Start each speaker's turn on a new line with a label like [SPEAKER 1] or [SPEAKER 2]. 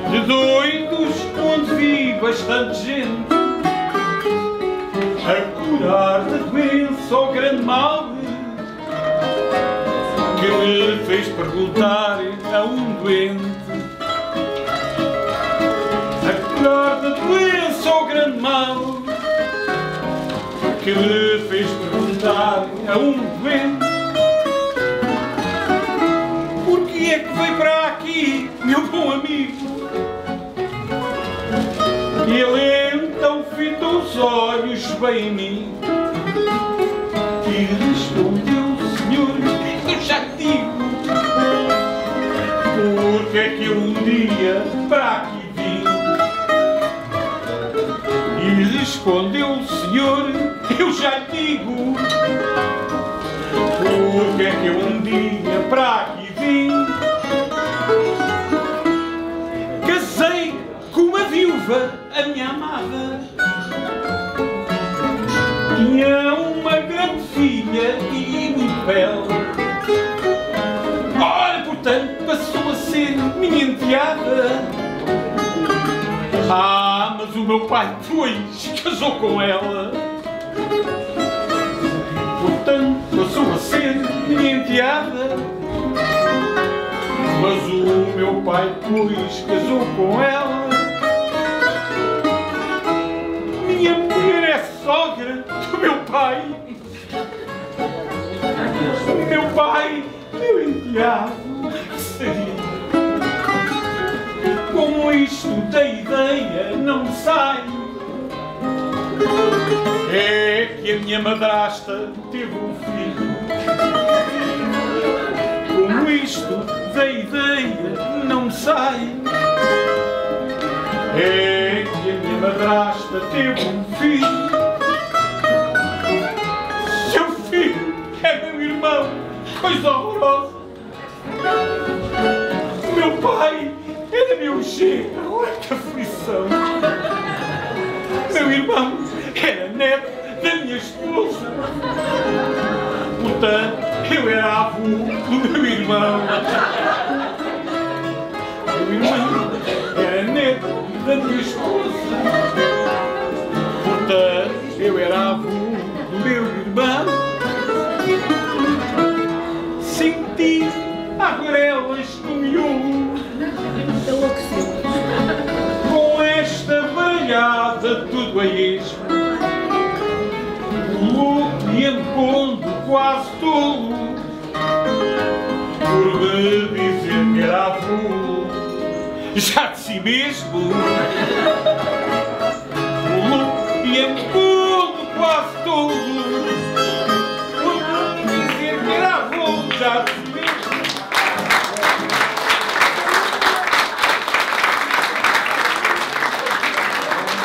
[SPEAKER 1] de doidos onde vi bastante gente a curar da doença ao grande mal que me fez perguntar a um doente. A curar da doença ao grande mal que me fez perguntar a um doente. Por que é que veio para aqui, meu bom amigo? Ele então fitou os olhos bem em mim e respondeu: Senhor, eu já te digo, porque é que eu um dia para aqui vim. E respondeu: Senhor, eu já te digo, porque é que eu um dia para aqui vim. Casei com uma viúva, a minha amada, tinha uma grande filha e muito bela. Ora, portanto, passou a ser minha enteada. Ah, mas o meu pai depois casou com ela. Portanto, passou a ser minha enteada. Mas o meu pai depois casou com ela. Minha mulher é sogra do meu pai. Meu pai, meu enteado, que seria? Como isto da ideia não me sai. É que a minha madrasta teve um filho. Como isto da ideia não me sai. É que a minha madrasta teve um filho. Seu filho é meu irmão, coisa horrorosa. O meu pai era meu genro, olha que aflição. Meu irmão era neto da minha esposa. Portanto, eu era avô do meu irmão. Meu irmão era neto da minha esposa. Portanto, eu era avô do meu irmão. Senti agrelas no miolo. Com esta baralhada tudo a esmo, louco e empondo quase tolo, por me dizer que era avô já de si mesmo.